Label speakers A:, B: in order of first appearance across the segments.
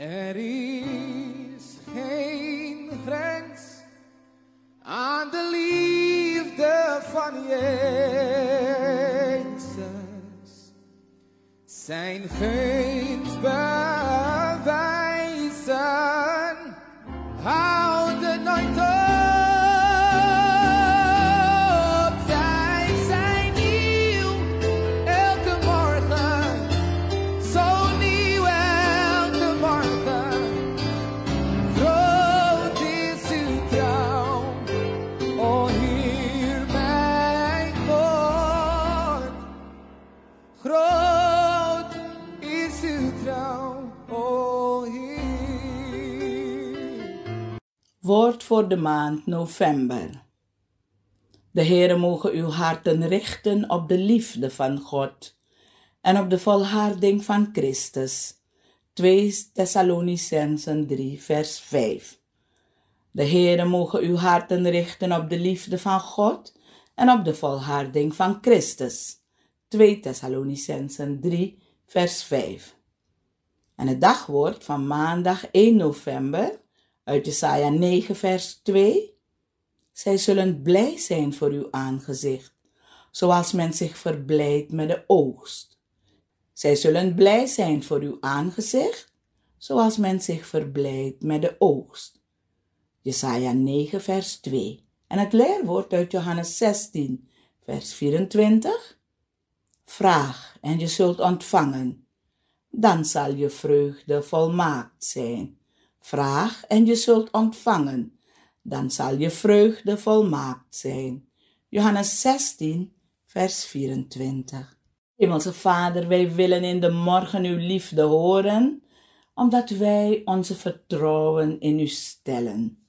A: Er is geen grens aan de liefde van Jezus. Zijn gunst bewijzen houden nooit op. Zij zijn nieuw elke morgen, zo nieuw elke morgen. Groot is uw trouw, o Heer mijn God. Groot is uw trouw, o Heer.
B: Woord voor de maand november. De Heere mogen uw harten richten op de liefde van God en op de volharding van Christus. 2 Thessalonicenzen 3 vers 5. De Heere mogen uw harten richten op de liefde van God en op de volharding van Christus. 2 Thessalonicenzen 3 vers 5. En het dagwoord van maandag 1 november uit Jesaja 9 vers 2. Zij zullen blij zijn voor uw aangezicht, zoals men zich verblijdt met de oogst. Zij zullen blij zijn voor uw aangezicht, zoals men zich verblijdt met de oogst. Jesaja 9 vers 2. En het leerwoord uit Johannes 16 vers 24. Vraag en je zult ontvangen, dan zal je vreugde volmaakt zijn. Vraag en je zult ontvangen, dan zal je vreugde volmaakt zijn. Johannes 16, vers 24. Hemelse Vader, wij willen in de morgen uw liefde horen, omdat wij onze vertrouwen in u stellen.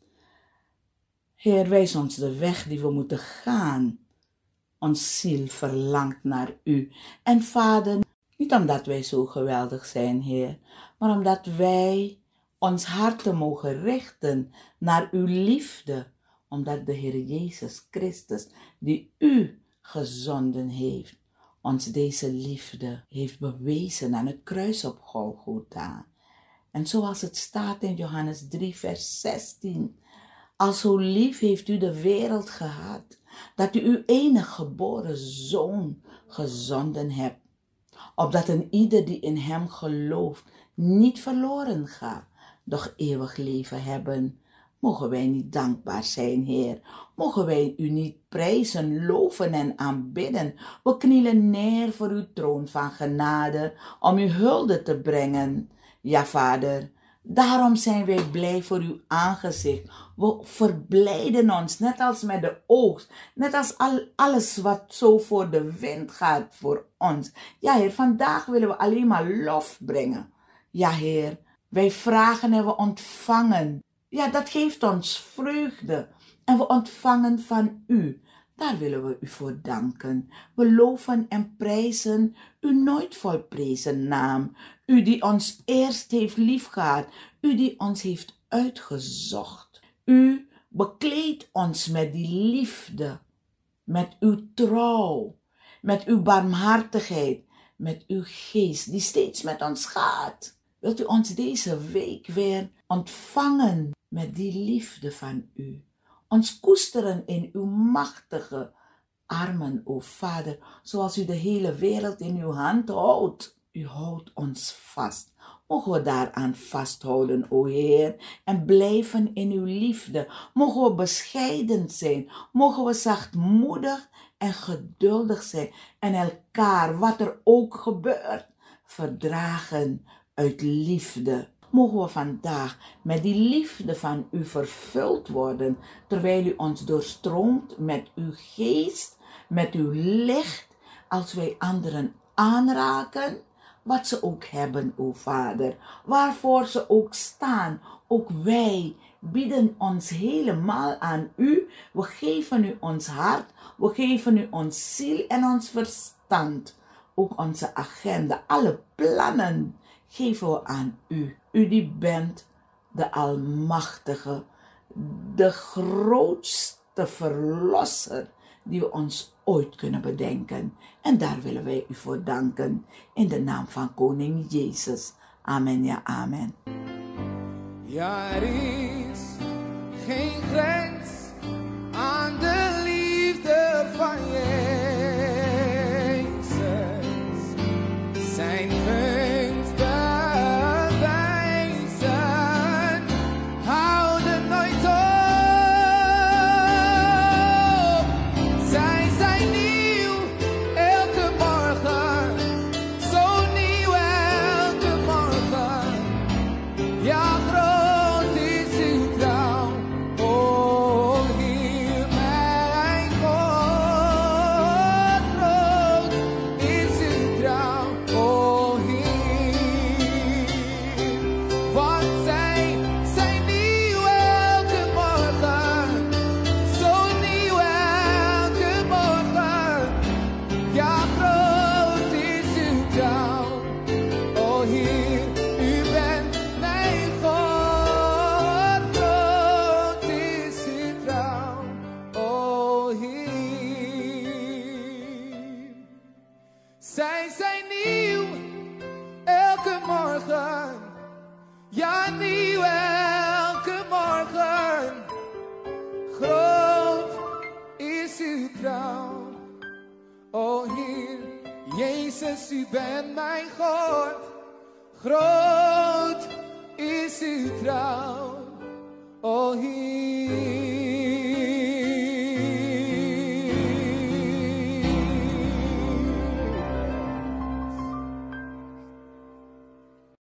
B: Heer, wijs ons de weg die we moeten gaan. Ons ziel verlangt naar u. En Vader, niet omdat wij zo geweldig zijn, Heer, maar omdat wij ons harten mogen richten naar uw liefde, omdat de Heer Jezus Christus, die u gezonden heeft, ons deze liefde heeft bewezen aan het kruis op Golgotha. En zoals het staat in Johannes 3 vers 16, al zo lief heeft u de wereld gehad, dat u uw enige geboren Zoon gezonden hebt, opdat een ieder die in hem gelooft niet verloren gaat, doch eeuwig leven hebben. Mogen wij niet dankbaar zijn, Heer. Mogen wij u niet prijzen, loven en aanbidden. We knielen neer voor uw troon van genade, om uw hulde te brengen. Ja, Vader, daarom zijn wij blij voor uw aangezicht. We verblijden ons, net als met de oogst, net als alles wat zo voor de wind gaat voor ons. Ja, Heer, vandaag willen we alleen maar lof brengen. Ja, Heer, wij vragen en we ontvangen. Ja, dat geeft ons vreugde. En we ontvangen van u. Daar willen we u voor danken. We loven en prijzen uw nooit volprezen naam. U die ons eerst heeft liefgehad. U die ons heeft uitgezocht. U bekleedt ons met die liefde. Met uw trouw. Met uw barmhartigheid. Met uw geest die steeds met ons gaat. Wilt u ons deze week weer ontvangen met die liefde van u. Ons koesteren in uw machtige armen, o Vader, zoals u de hele wereld in uw hand houdt. U houdt ons vast. Mogen we daaraan vasthouden, o Heer, en blijven in uw liefde. Mogen we bescheiden zijn. Mogen we zachtmoedig en geduldig zijn. En elkaar, wat er ook gebeurt, verdragen uit liefde. Mogen we vandaag met die liefde van u vervuld worden, terwijl u ons doorstroomt met uw geest, met uw licht, als wij anderen aanraken, wat ze ook hebben, o Vader, waarvoor ze ook staan. Ook wij bieden ons helemaal aan u. We geven u ons hart, we geven u ons ziel en ons verstand. Ook onze agenda, alle plannen geven we aan u. U die bent de Almachtige, de grootste verlosser die we ons ooit kunnen bedenken. En daar willen wij u voor danken. In de naam van Koning Jezus. Amen, ja, amen.
A: Ja, er is geen grens aan de liefde van Jezus. Zijn gunst bewijzen houden nooit op. Zij zijn nieuw elke morgen, zo nieuw elke morgen. Ja, groot is uw trouw, o Heer mijn God. Groot is uw trouw, o Heer. Want zij zijn nieuw elke morgen, zo nieuw elke morgen. Ja, groot is uw trouw, o Heer, u bent mijn God. Groot is uw trouw, o Heer. Zij zijn nieuw elke morgen, ja, nieuw elke morgen. Groot is uw trouw, o Heer. Jezus, u bent mijn God. Groot is uw trouw, o Heer.